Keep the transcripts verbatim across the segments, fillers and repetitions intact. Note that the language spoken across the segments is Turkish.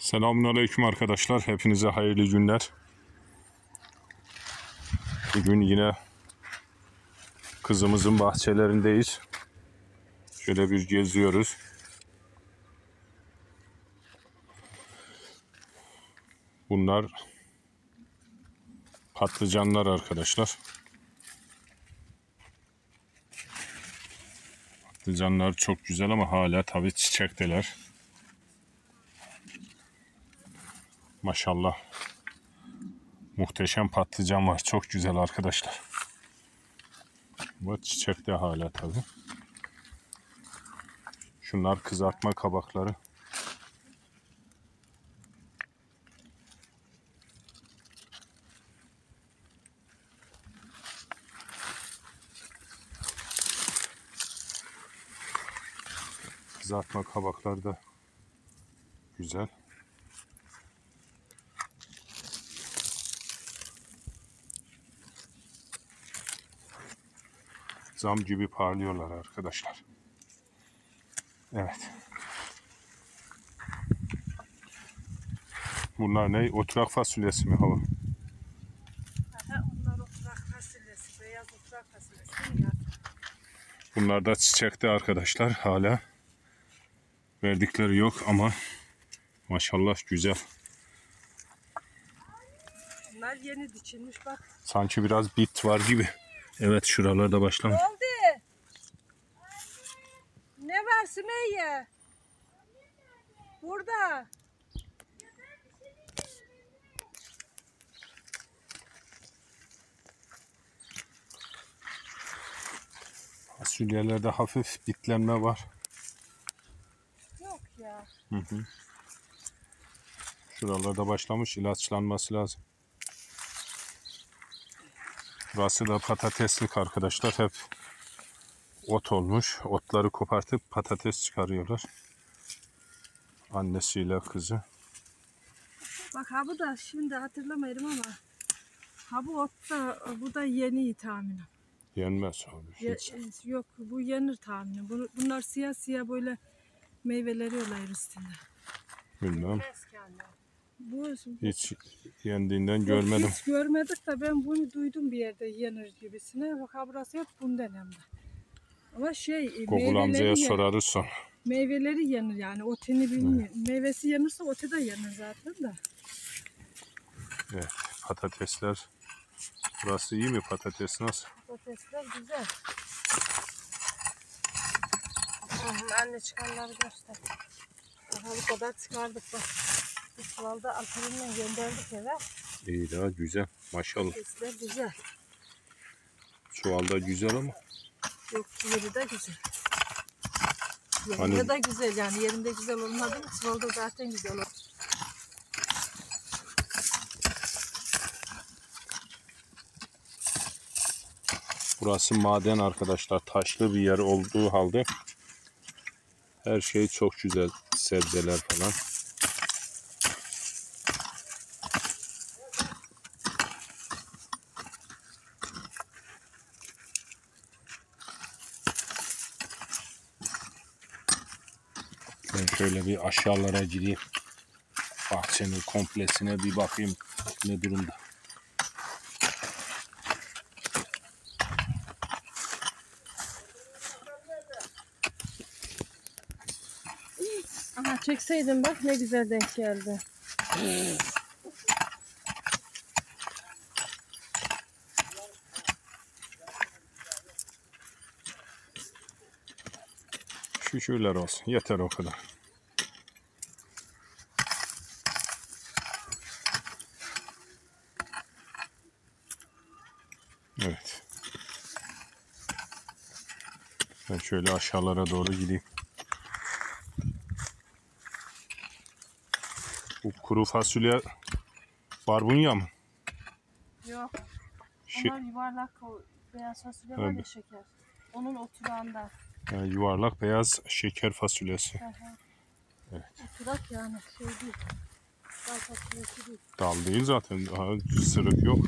Selamünaleyküm arkadaşlar. Hepinize hayırlı günler. Bugün yine kızımızın bahçelerindeyiz. Şöyle bir geziyoruz. Bunlar patlıcanlar arkadaşlar. Patlıcanlar çok güzel ama hala tabii çiçekteler. Maşallah. Muhteşem patlıcan var. Çok güzel arkadaşlar. Bu çiçekte hala tabii. Şunlar kızartma kabakları. Kızartma kabaklar da güzel. Zam gibi parlıyorlar arkadaşlar. Evet. Bunlar ne? Oturak fasulyesi mi hava? Aha, onlar oturak fasulyesi, beyaz oturak fasulyesi ya. Bunlar da çiçekte arkadaşlar. Hala verdikleri yok ama maşallah güzel. Bunlar yeni dikilmiş bak. Sanki biraz bit var gibi. Evet, şuralarda başlamış. Ne oldu? Ne var Sümeyye? Burada. Fasulyelerde hafif bitlenme var. Yok ya. Hı hı. Şuralarda başlamış, ilaçlanması lazım. Burası da patateslik arkadaşlar. Hep ot olmuş. Otları kopartıp patates çıkarıyorlar. Annesiyle kızı. Bak ha bu da şimdi hatırlamıyorum ama ha bu ot da bu da yeni tahminim. Yenmez abi. Ye, Hiç. yok bu yenir tahminim. Bu- Bunlar siyah siyah böyle meyveleri oluyor üstünde. Bilmem. Bu, Hiç yendiğinden Yok, görmedim. hiç görmedik de ben bunu duydum bir yerde yenir gibisine. Bak ha burası hep bundan hem de. Ama şey Gogul amcaya meyveleri, ye- sorarız sonra. meyveleri yenir yani otini bilmiyorum. Meyvesi yenirse oti de yenir zaten de. Evet, patatesler. Burası iyi mi? Patates nasıl? Patatesler güzel. Aha, anne çıkanları göster. Aha bu kadar çıkardık bak. Bu çuvalda Alperen'le gönderdik eve. İyi daha güzel. Maşallah. Patatesler güzel. Çuvalda güzel ama. Yok yeri de güzel. Yerinde Hani- de güzel yani yerinde güzel olmadı mı çuvalda zaten güzel olur. Burası maden arkadaşlar. Taşlı bir yer olduğu halde her şey çok güzel. Sebzeler falan. Ben şöyle bir aşağılara gireyim. Bahçenin komplesine bir bakayım ne durumda. Aha çekseydin bak ne güzel denk geldi. Şükürler olsun. Yeter o kadar. Evet. Ben şöyle aşağılara doğru gideyim. Bu kuru fasulye barbunya mı? Yok. Şi- Onlar yuvarlak o beyaz fasulye var ya Evet. şeker. Onun oturağında. Yani yuvarlak beyaz şeker fasulyesi. Hı hı. Evet. Oturak yani şey değil. Dal fasulyesi değil. Dal değil zaten. Daha sırık yok.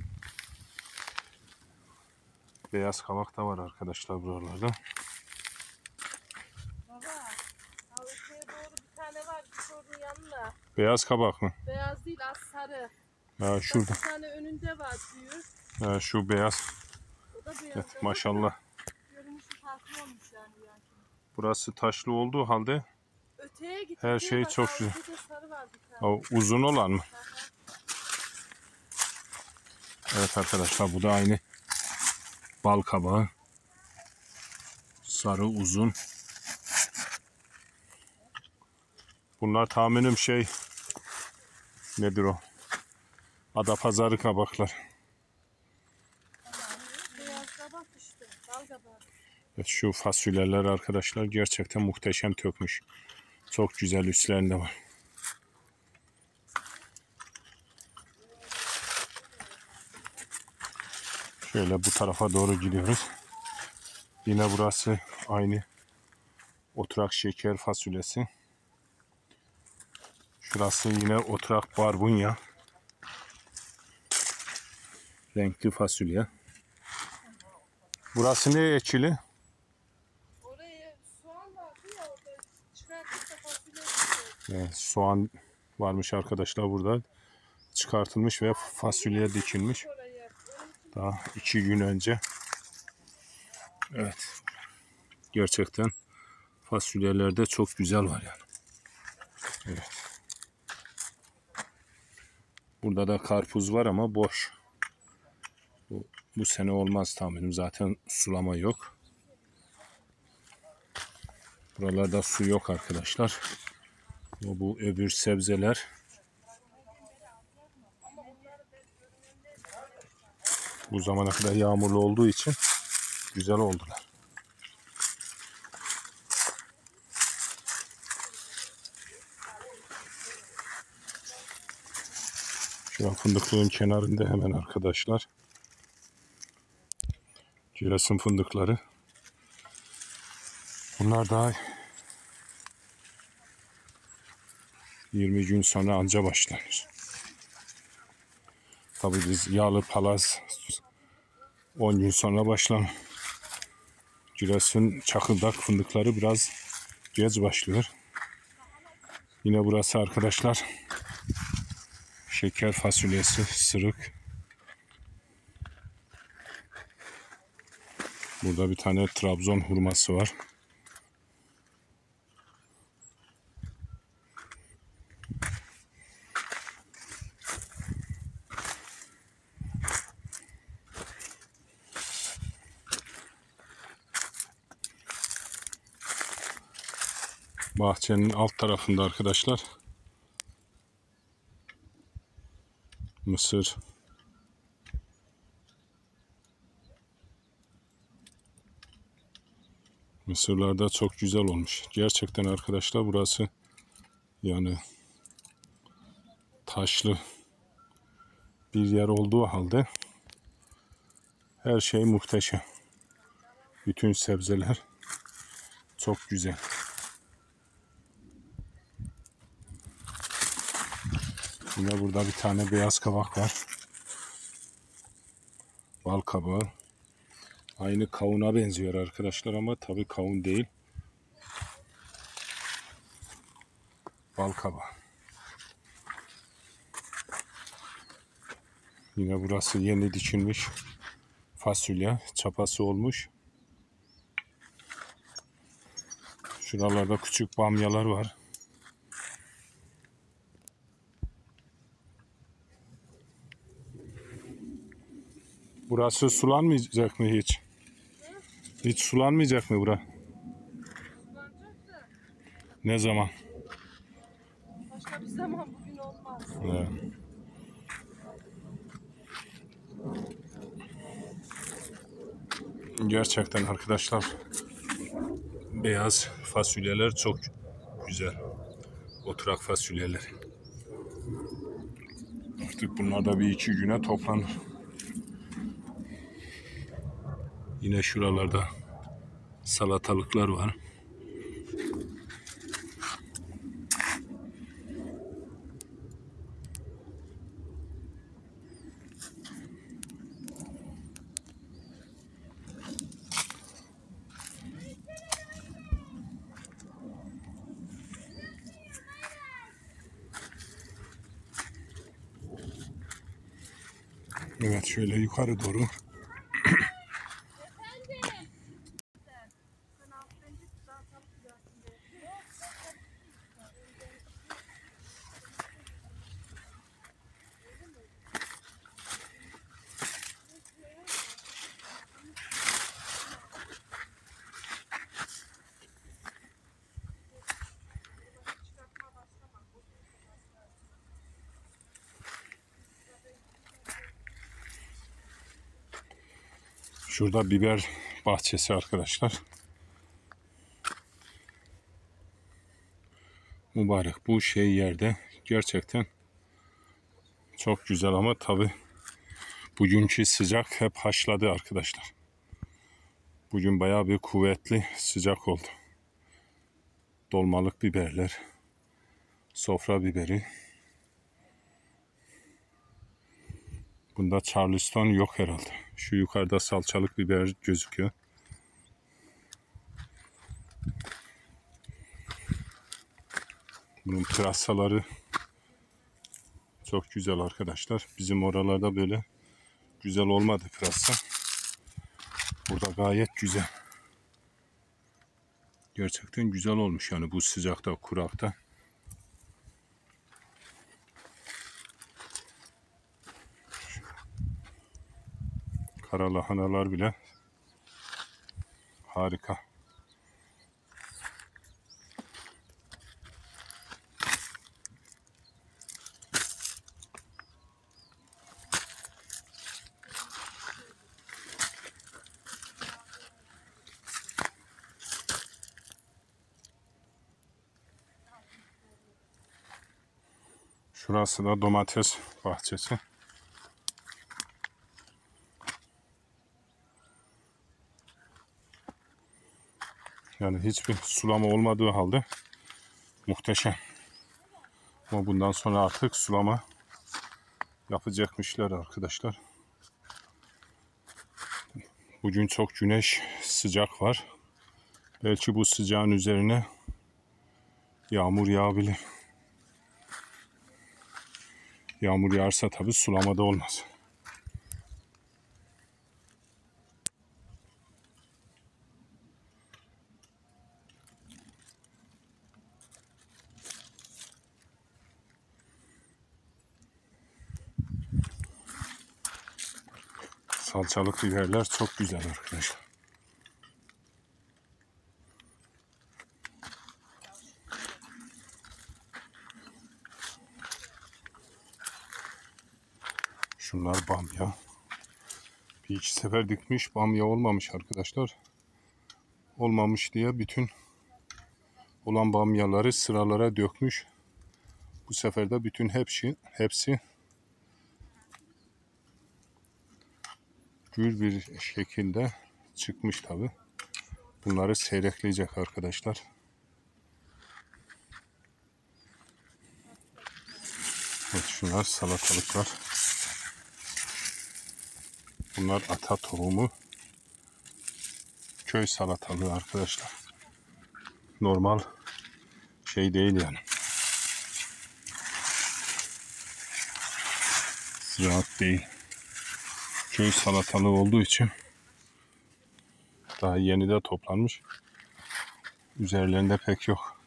Beyaz kabak da var arkadaşlar buralarda. Baba, ha öteye doğru bir tane var. Bir sorunun yanına Valla. Beyaz kabak mı? Beyaz değil, az sarı. Ha, şurada. Bir tane önünde var büyük. Ha, şu beyaz. O da beyaz. Evet, maşallah. Görünüşü farklı olmuş yani. yani. Burası taşlı olduğu halde Öteye git. her öteye şey bak, çok ha, güzel. ötede sarı var bir tane. O uzun olan mı? Hı hı. Evet arkadaşlar, bu da aynı bal kabağı. Sarı, uzun. Bunlar tahminim şey, nedir o? Adapazarı kabaklar. Beyaz kabak işte. Bal kabağı. Evet, şu fasulyeler arkadaşlar gerçekten muhteşem tökmüş. Çok güzel üstlerinde var. Şöyle bu tarafa doğru gidiyoruz. Yine burası aynı oturak şeker fasulyesi. Şurası yine oturak barbunya. Renkli fasulye. Burası ne ekili? Oraya soğan vardı ya, orada çıkartıp da fasulye çıkıyor. Evet, soğan varmış arkadaşlar burada. Çıkartılmış ve fasulye dikilmiş. Oraya. Daha iki gün önce. Evet. Gerçekten fasulyelerde çok güzel var yani. Evet. Burada da karpuz var ama boş. Bu, bu sene olmaz tahminim. Zaten sulama yok. Buralarda su yok arkadaşlar. Bu, bu öbür sebzeler. Bu zamana kadar yağmurlu olduğu için güzel oldular. Şu an fındıklığın kenarında hemen arkadaşlar. Giresun fındıkları. Bunlar daha yirmi gün sonra anca başlanır. Tabii biz yağlı palaz on gün sonra başlanır. Giresun çakıldak fındıkları biraz geç başlıyor. Yine burası arkadaşlar şeker fasulyesi, sırık. Burada bir tane Trabzon hurması var. Bahçenin alt tarafında arkadaşlar mısır. Mısırlar da çok güzel olmuş. Gerçekten arkadaşlar burası yani taşlı bir yer olduğu halde her şey muhteşem. Bütün sebzeler çok güzel. Yine burada bir tane beyaz kabak var. Bal kabağı. Aynı kavuna benziyor arkadaşlar ama tabii kavun değil. Bal kabağı. Yine burası yeni dikilmiş fasulye. Çapası olmuş. Şuralarda küçük bamyalar var. Burası sulanmayacak mı hiç? Hiç sulanmayacak mı bura? Sulanacak da Ne zaman? başka bir zaman, bugün olmaz. Evet. Gerçekten arkadaşlar beyaz fasulyeler çok güzel. Oturak fasulyeler. Artık bunlar da bir iki güne toplanır. Yine şuralarda salatalıklar var. Evet, şöyle yukarı doğru. Şurada biber bahçesi arkadaşlar. Mübarek bu şey yerde gerçekten çok güzel ama tabi bugünkü sıcak hep haşladı arkadaşlar. Bugün bayağı bir kuvvetli sıcak oldu. Dolmalık biberler, sofra biberi. Bunda Charleston yok herhalde. Şu yukarıda salçalık biber gözüküyor. Bunun pırasaları çok güzel arkadaşlar. Bizim oralarda böyle güzel olmadı pırasa. Burada gayet güzel. Gerçekten güzel olmuş yani bu sıcakta, kurakta. Kara lahanalar bile harika. Şurası da domates bahçesi. Yani hiçbir sulama olmadığı halde muhteşem. Ama bundan sonra artık sulama yapacakmışlar arkadaşlar. Bugün çok güneş, sıcak var. Belki bu sıcağın üzerine yağmur yağabilir. Yağmur yağarsa tabii sulamada olmaz. Salçalık biberler çok güzel arkadaşlar. Şunlar bamya. Bir iki sefer dikmiş, bamya olmamış arkadaşlar. Olmamış diye bütün olan bamyaları sıralara dökmüş. Bu sefer de bütün hepsi, hepsi gür bir şekilde çıkmış tabi. Bunları seyrekleyecek arkadaşlar. Evet, şunlar salatalıklar. Bunlar ata tohumu. Köy salatalığı arkadaşlar. Normal şey değil yani. Ziraat değil. Köy salatalığı olduğu için daha yeni de toplanmış. Üzerlerinde pek yok.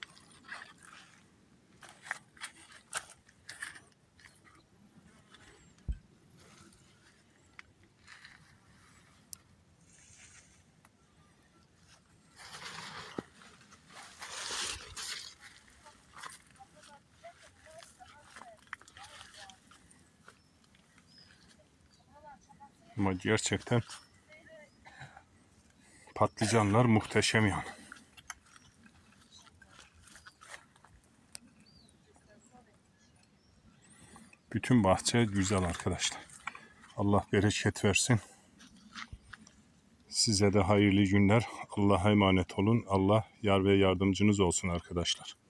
Ama gerçekten patlıcanlar muhteşem yani. Bütün bahçe güzel arkadaşlar. Allah bereket versin. Size de hayırlı günler. Allah'a emanet olun. Allah yar ve yardımcınız olsun arkadaşlar.